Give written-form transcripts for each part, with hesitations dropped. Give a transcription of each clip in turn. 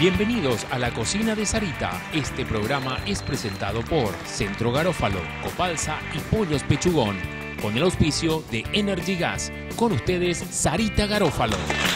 Bienvenidos a la cocina de Sarita. Este programa es presentado por Centro Garófalo, Copalsa y Pollos Pechugón, con el auspicio de Energy Gas. Con ustedes, Sarita Garófalo.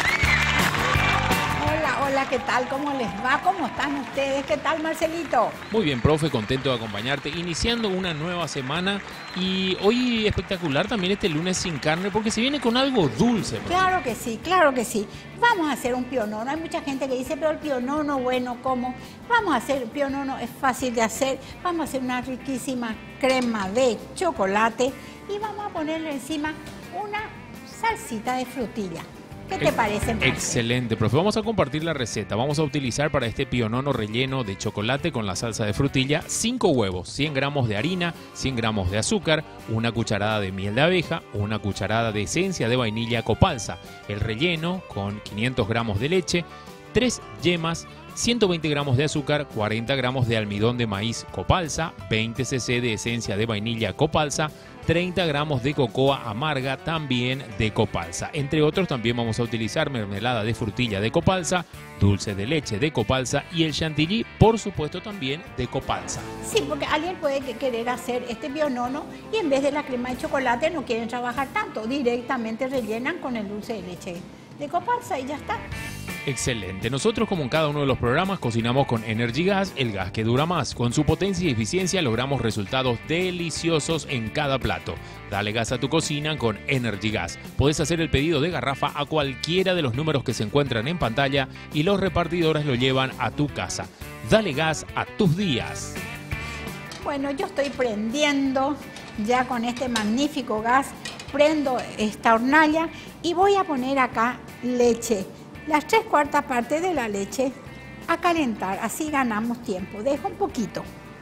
Hola, ¿qué tal? ¿Cómo les va? ¿Cómo están ustedes? ¿Qué tal, Marcelito? Muy bien, profe, contento de acompañarte, iniciando una nueva semana y hoy espectacular también este lunes sin carne porque se viene con algo dulce. Profe. Claro que sí, claro que sí. Vamos a hacer un pionono. Hay mucha gente que dice, pero el pionono, bueno, ¿cómo? Vamos a hacer el pionono, es fácil de hacer. Vamos a hacer una riquísima crema de chocolate y vamos a ponerle encima una salsita de frutilla. ¿Qué te parece, Marce? Excelente, profe. Vamos a compartir la receta. Vamos a utilizar para este pionono relleno de chocolate con la salsa de frutilla 5 huevos, 100 gramos de harina, 100 gramos de azúcar, una cucharada de miel de abeja, una cucharada de esencia de vainilla Copalsa, el relleno con 500 gramos de leche, 3 yemas, 120 gramos de azúcar, 40 gramos de almidón de maíz Copalsa, 20 cc de esencia de vainilla Copalsa, 30 gramos de cocoa amarga también de Copalsa. Entre otros también vamos a utilizar mermelada de frutilla de Copalsa, dulce de leche de Copalsa y el chantilly, por supuesto, también de Copalsa. Sí, porque alguien puede querer hacer este pionono y en vez de la crema de chocolate no quieren trabajar tanto. Directamente rellenan con el dulce de leche de Copalsa y ya está. Excelente. Nosotros, como en cada uno de los programas, cocinamos con Energy Gas, el gas que dura más. Con su potencia y eficiencia logramos resultados deliciosos en cada plato. Dale gas a tu cocina con Energy Gas. Podés hacer el pedido de garrafa a cualquiera de los números que se encuentran en pantalla y los repartidores lo llevan a tu casa. Dale gas a tus días. Bueno, yo estoy prendiendo ya con este magnífico gas. Prendo esta hornalla y voy a poner acá leche. Las 3/4 partes de la leche a calentar, así ganamos tiempo. Dejo un poquito.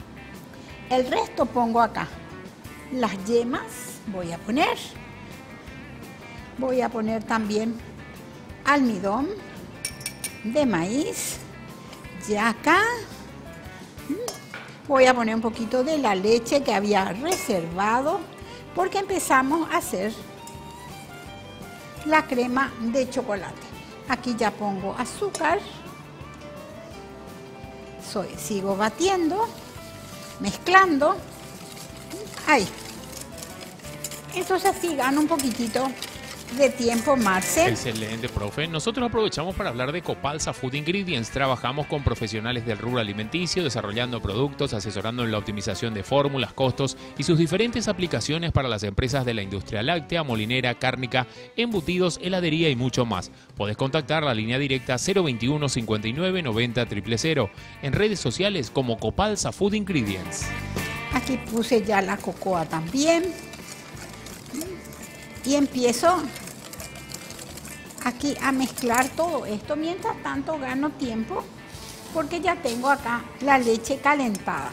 El resto pongo acá. Las yemas voy a poner. Voy a poner también almidón de maíz. Ya acá. Voy a poner un poquito de la leche que había reservado porque empezamos a hacer la crema de chocolate. Aquí ya pongo azúcar, sigo batiendo, mezclando, ahí. Entonces así gano un poquitito de tiempo, Marce. Excelente, profe. Nosotros aprovechamos para hablar de Copalsa Food Ingredients. Trabajamos con profesionales del rubro alimenticio, desarrollando productos, asesorando en la optimización de fórmulas, costos y sus diferentes aplicaciones para las empresas de la industria láctea, molinera, cárnica, embutidos, heladería y mucho más. Podés contactar la línea directa 021 59 90 000. En redes sociales como Copalsa Food Ingredients. Aquí puse ya la cocoa también. Y empiezo aquí a mezclar todo esto. Mientras tanto gano tiempo porque ya tengo acá la leche calentada.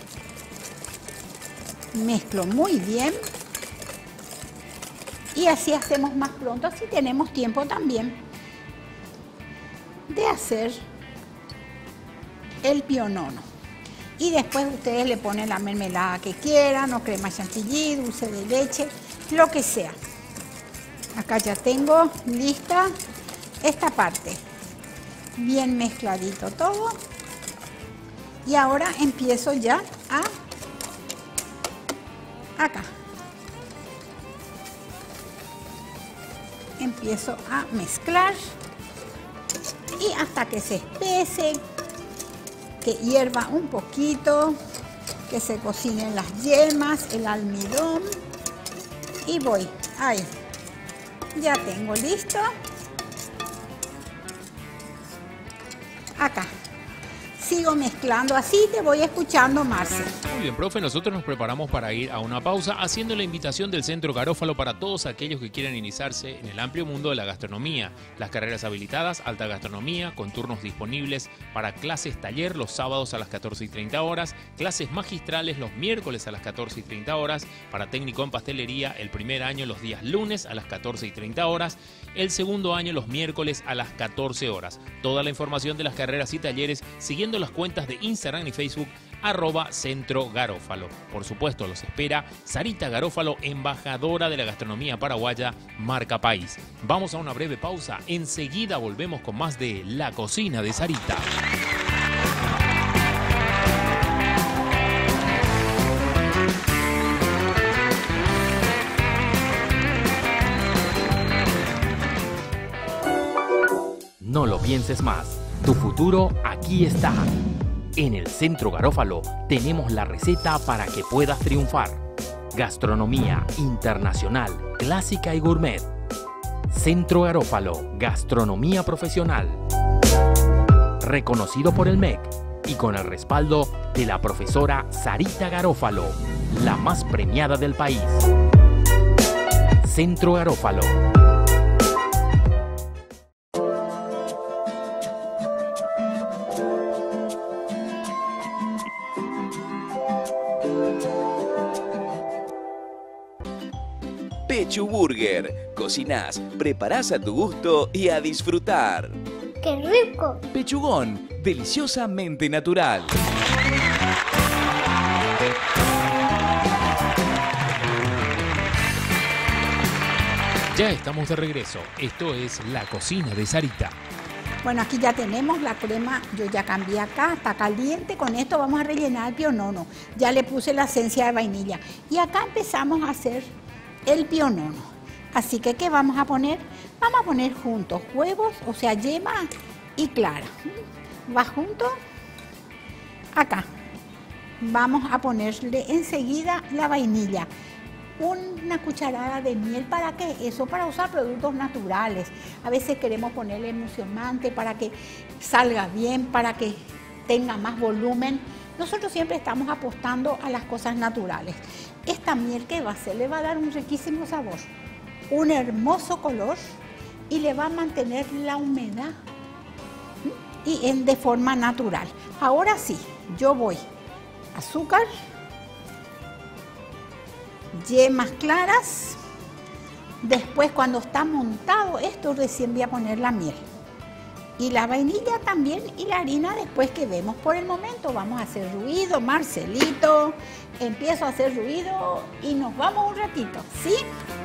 Mezclo muy bien. Y así hacemos más pronto, así tenemos tiempo también de hacer el pionono. Y después ustedes le ponen la mermelada que quieran, o crema chantilly, dulce de leche, lo que sea. Acá ya tengo lista esta parte. Bien mezcladito todo. Y ahora empiezo ya acá. Empiezo a mezclar y hasta que se espese, que hierva un poquito, que se cocinen las yemas, el almidón y voy ahí. Ya tengo listo. Acá. Sigo mezclando así, te voy escuchando, Marce. Muy bien, profe, nosotros nos preparamos para ir a una pausa haciendo la invitación del Centro Garófalo para todos aquellos que quieran iniciarse en el amplio mundo de la gastronomía. Las carreras habilitadas, alta gastronomía, con turnos disponibles para clases taller los sábados a las 14:30 horas, clases magistrales los miércoles a las 14:30 horas, para técnico en pastelería el primer año los días lunes a las 14:30 horas, el segundo año los miércoles a las 14 horas. Toda la información de las carreras y talleres siguiendo las cuentas de Instagram y Facebook @centrogarófalo. Por supuesto, los espera Sarita Garófalo, embajadora de la gastronomía paraguaya, marca país. Vamos a una breve pausa. Enseguida volvemos con más de La Cocina de Sarita. No lo pienses más. Tu futuro aquí está. En el Centro Garófalo tenemos la receta para que puedas triunfar. Gastronomía internacional, clásica y gourmet. Centro Garófalo, gastronomía profesional. Reconocido por el MEC y con el respaldo de la profesora Sarita Garófalo, la más premiada del país. Centro Garófalo. Pechu Burger. Cocinás, preparás a tu gusto y a disfrutar. ¡Qué rico! Pechugón, deliciosamente natural. Ya estamos de regreso. Esto es La Cocina de Sarita. Bueno, aquí ya tenemos la crema, yo ya cambié acá, está caliente. Con esto vamos a rellenar el pionono. Ya le puse la esencia de vainilla. Y acá empezamos a hacer el pionono. Así que, ¿qué vamos a poner? Vamos a poner juntos huevos, o sea, yema y clara. Va junto acá. Vamos a ponerle enseguida la vainilla. Una cucharada de miel. ¿Para qué? Eso, para usar productos naturales. A veces queremos ponerle emulsionante para que salga bien, para que tenga más volumen. Nosotros siempre estamos apostando a las cosas naturales. Esta miel, ¿qué va a hacer? Le va a dar un riquísimo sabor, un hermoso color y le va a mantener la humedad y de forma natural. Ahora sí, yo voy azúcar, yemas claras. Después, cuando está montado esto, recién voy a poner la miel. Y la vainilla también y la harina después que vemos. Por el momento vamos a hacer ruido, Marcelito. Empiezo a hacer ruido y nos vamos un ratito, ¿sí?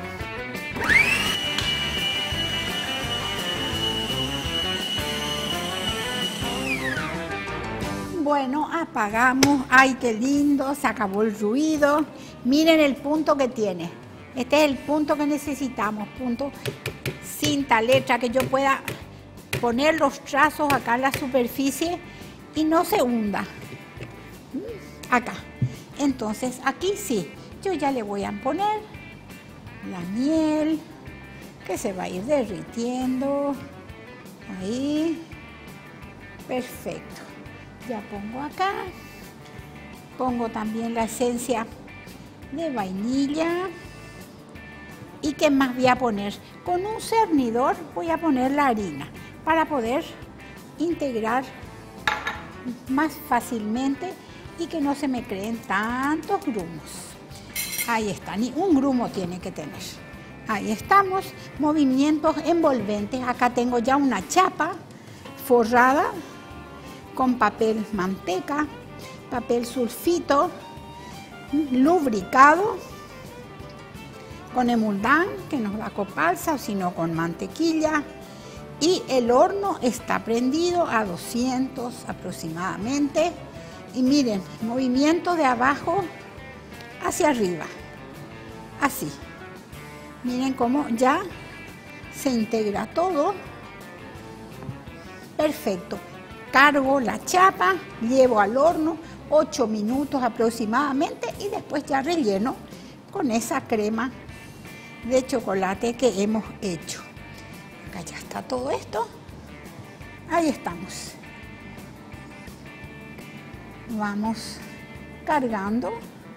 Bueno, apagamos. ¡Ay, qué lindo! Se acabó el ruido. Miren el punto que tiene. Este es el punto que necesitamos. Punto cinta, letra, que yo pueda poner los trazos acá en la superficie y no se hunda. Acá. Entonces, aquí sí. Yo ya le voy a poner la miel, que se va a ir derritiendo. Ahí. Perfecto. Ya pongo acá, pongo también la esencia de vainilla. ¿Y qué más voy a poner? Con un cernidor voy a poner la harina para poder integrar más fácilmente y que no se me creen tantos grumos. Ahí está, ni un grumo tiene que tener. Ahí estamos, movimientos envolventes. Acá tengo ya una chapa forrada con papel manteca, papel sulfito, lubricado con emulgán, que nos da copalsa, o si no con mantequilla. Y el horno está prendido a 200 aproximadamente. Y miren, movimiento de abajo hacia arriba, así. Miren cómo ya se integra todo. Perfecto. Cargo la chapa, llevo al horno 8 minutos aproximadamente y después ya relleno con esa crema de chocolate que hemos hecho. Acá ya está todo esto. Ahí estamos. Vamos cargando.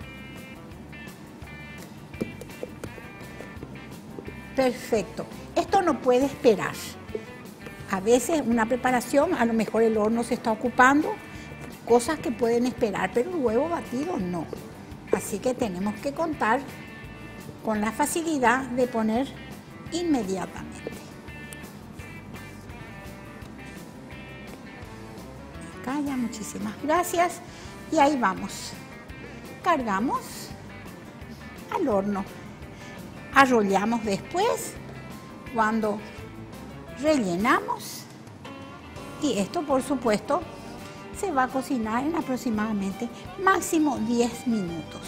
Perfecto. Esto no puede esperar. A veces una preparación, a lo mejor el horno se está ocupando, cosas que pueden esperar, pero el huevo batido no. Así que tenemos que contar con la facilidad de poner inmediatamente. Acá ya, muchísimas gracias. Y ahí vamos. Cargamos al horno. Arrollamos después cuando rellenamos. Y esto, por supuesto, se va a cocinar en aproximadamente máximo 10 minutos.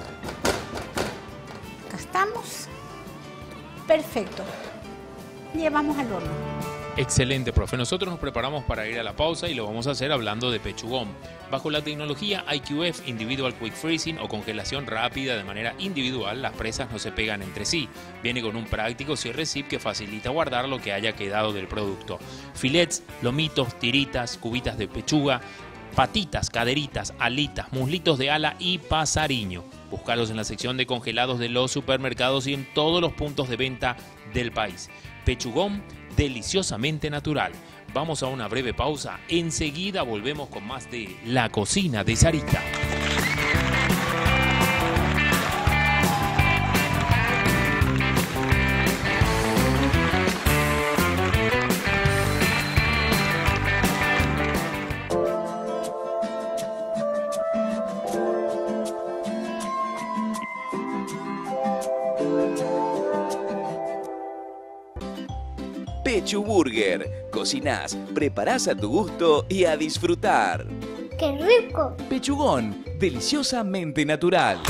Acá estamos. Perfecto. Llevamos al horno. Excelente, profe. Nosotros nos preparamos para ir a la pausa y lo vamos a hacer hablando de pechugón. Bajo la tecnología IQF, Individual Quick Freezing o congelación rápida de manera individual, las presas no se pegan entre sí. Viene con un práctico cierre zip que facilita guardar lo que haya quedado del producto. Filets, lomitos, tiritas, cubitas de pechuga, patitas, caderitas, alitas, muslitos de ala y pasariño. Búscalos en la sección de congelados de los supermercados y en todos los puntos de venta del país. Pechugón, deliciosamente natural. Vamos a una breve pausa. Enseguida volvemos con más de La Cocina de Sarita. Pechu Burger. Cocinás, preparás a tu gusto y a disfrutar. ¡Qué rico! Pechugón, deliciosamente natural.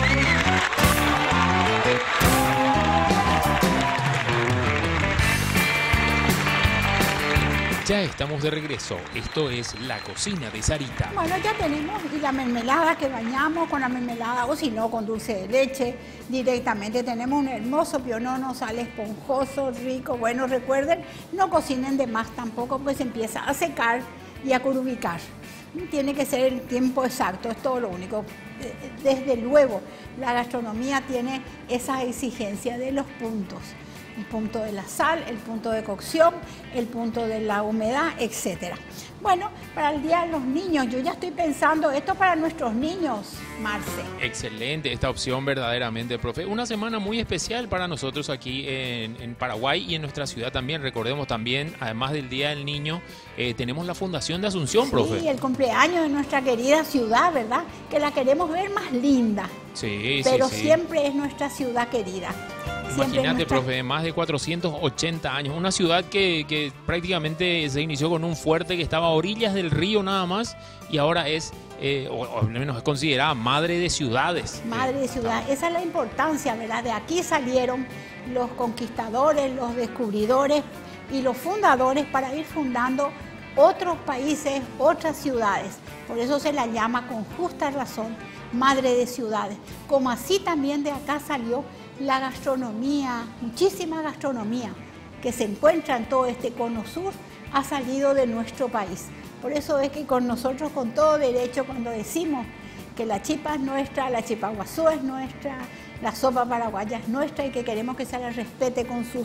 Ya estamos de regreso. Esto es La Cocina de Sarita. Bueno, ya tenemos y la mermelada que bañamos con la mermelada o si no con dulce de leche directamente. Tenemos un hermoso pionono, sale esponjoso, rico. Bueno, recuerden, no cocinen de más tampoco, pues empieza a secar y a curubicar. Tiene que ser el tiempo exacto, es todo lo único. Desde luego, la gastronomía tiene esa exigencia de los puntos. El punto de la sal, el punto de cocción, el punto de la humedad, etc. Bueno, para el Día de los Niños, yo ya estoy pensando esto para nuestros niños, Marce. Excelente esta opción verdaderamente, profe. Una semana muy especial para nosotros aquí en Paraguay y en nuestra ciudad también. Recordemos también, además del Día del Niño, tenemos la Fundación de Asunción, profe. Sí, el cumpleaños de nuestra querida ciudad, ¿verdad? Que la queremos ver más linda. Sí, pero sí. siempre es nuestra ciudad querida. Imagínate, profe, más de 480 años, una ciudad que prácticamente se inició con un fuerte que estaba a orillas del río nada más y ahora es, o al menos es considerada madre de ciudades. Madre de ciudad, esa es la importancia, ¿verdad? De aquí salieron los conquistadores, los descubridores y los fundadores para ir fundando otros países, otras ciudades. Por eso se la llama con justa razón madre de ciudades. Como así también de acá salió la gastronomía, muchísima gastronomía que se encuentra en todo este cono sur ha salido de nuestro país. Por eso es que con nosotros, con todo derecho, cuando decimos que la chipa es nuestra, la chipa guazú es nuestra, la sopa paraguaya es nuestra y que queremos que se la respete con sus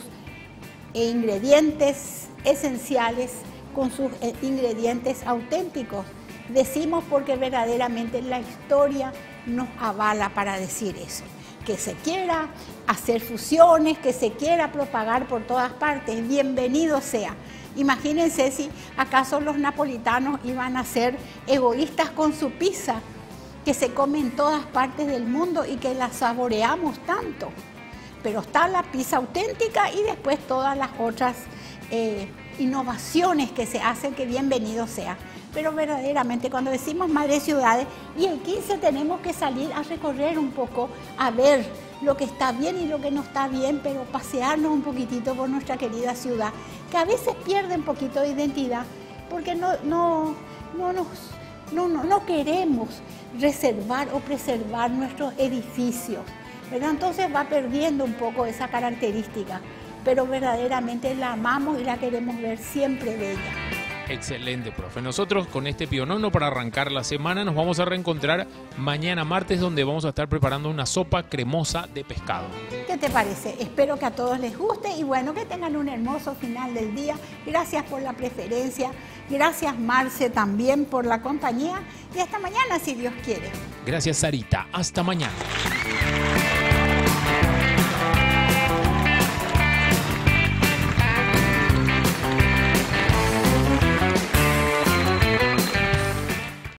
ingredientes esenciales, con sus ingredientes auténticos. Decimos porque verdaderamente la historia nos avala para decir eso. Que se quiera hacer fusiones, que se quiera propagar por todas partes, bienvenido sea. Imagínense si acaso los napolitanos iban a ser egoístas con su pizza, que se come en todas partes del mundo y que la saboreamos tanto. Pero está la pizza auténtica y después todas las otras innovaciones que se hacen, que bienvenido sea. Pero verdaderamente cuando decimos madre ciudades, y el 15 tenemos que salir a recorrer un poco, a ver lo que está bien y lo que no está bien, pero pasearnos un poquitito por nuestra querida ciudad, que a veces pierde un poquito de identidad, porque no queremos reservar o preservar nuestros edificios, ¿verdad? Entonces va perdiendo un poco esa característica, pero verdaderamente la amamos y la queremos ver siempre bella. Excelente, profe. Nosotros con este pionono para arrancar la semana nos vamos a reencontrar mañana martes, donde vamos a estar preparando una sopa cremosa de pescado. ¿Qué te parece? Espero que a todos les guste y bueno, que tengan un hermoso final del día. Gracias por la preferencia. Gracias, Marce, también por la compañía. Y hasta mañana, si Dios quiere. Gracias, Sarita. Hasta mañana.